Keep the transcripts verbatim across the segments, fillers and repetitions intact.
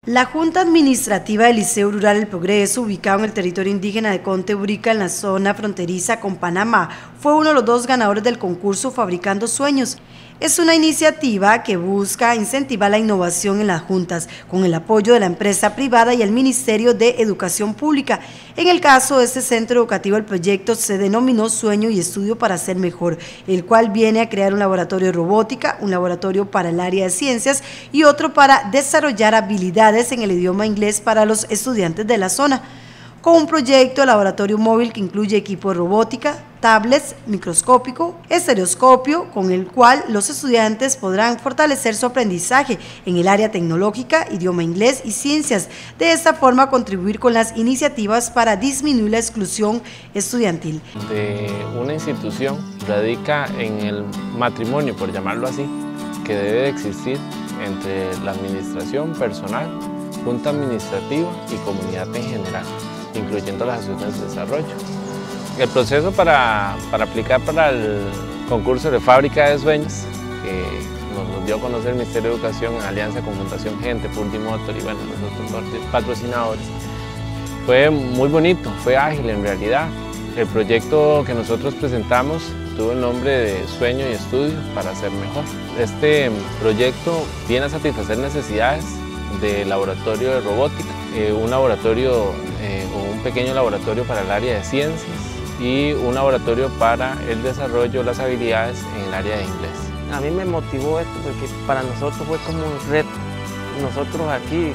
La Junta Administrativa del Liceo Rural El Progreso, ubicado en el territorio indígena de Contebrica, en la zona fronteriza con Panamá, fue uno de los dos ganadores del concurso Fabricando Sueños. Es una iniciativa que busca incentivar la innovación en las juntas, con el apoyo de la empresa privada y el Ministerio de Educación Pública. En el caso de este centro educativo, el proyecto se denominó Sueño y Estudio para Ser Mejor, el cual viene a crear un laboratorio de robótica, un laboratorio para el área de ciencias y otro para desarrollar habilidades en el idioma inglés para los estudiantes de la zona, con un proyecto de laboratorio móvil que incluye equipo de robótica, tablets, microscópico, estereoscopio, con el cual los estudiantes podrán fortalecer su aprendizaje en el área tecnológica, idioma inglés y ciencias. De esta forma, contribuir con las iniciativas para disminuir la exclusión estudiantil. De una institución radica en el matrimonio, por llamarlo así, que debe de existir entre la administración, personal, junta administrativa y comunidad en general, incluyendo las asociaciones de desarrollo. El proceso para, para aplicar para el concurso de Fábrica de Sueños, que nos, nos dio a conocer el Ministerio de Educación en alianza con Fundación Gente, Pultimotor y bueno, nosotros patrocinadores, fue muy bonito, fue ágil en realidad. El proyecto que nosotros presentamos tuvo el nombre de Sueño y Estudio para Ser Mejor. Este proyecto viene a satisfacer necesidades de laboratorio de robótica, eh, un laboratorio eh, o un pequeño laboratorio para el área de ciencias y un laboratorio para el desarrollo de las habilidades en el área de inglés. A mí me motivó esto porque para nosotros fue como un reto. Nosotros aquí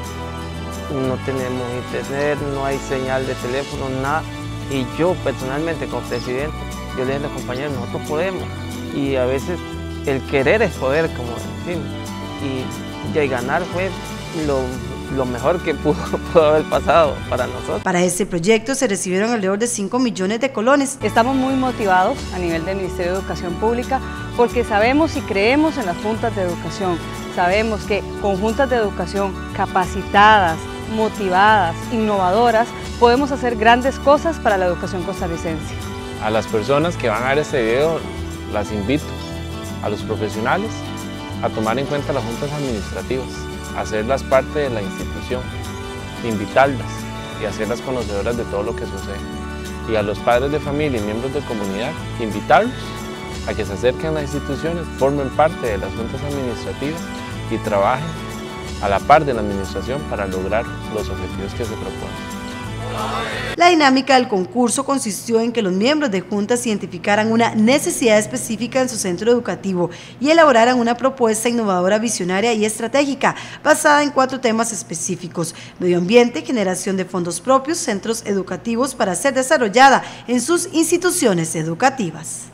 no tenemos internet, no hay señal de teléfono, nada. Y yo personalmente como presidente, yo le dije a los compañeros, nosotros podemos. Y a veces el querer es poder, como decimos. Y, y ganar fue lo, lo mejor que pudo, pudo haber pasado para nosotros. Para este proyecto se recibieron alrededor de cinco millones de colones. Estamos muy motivados a nivel del Ministerio de Educación Pública porque sabemos y creemos en las juntas de educación. Sabemos que con juntas de educación capacitadas, motivadas, innovadoras, podemos hacer grandes cosas para la educación costarricense. A las personas que van a ver este video, las invito, a los profesionales, a tomar en cuenta las juntas administrativas, hacerlas parte de la institución, invitarlas y hacerlas conocedoras de todo lo que sucede. Y a los padres de familia y miembros de comunidad, invitarlos a que se acerquen a las instituciones, formen parte de las juntas administrativas y trabajen a la par de la administración para lograr los objetivos que se proponen. La dinámica del concurso consistió en que los miembros de juntas identificaran una necesidad específica en su centro educativo y elaboraran una propuesta innovadora, visionaria y estratégica basada en cuatro temas específicos: medio ambiente, generación de fondos propios, centros educativos para ser desarrollada en sus instituciones educativas.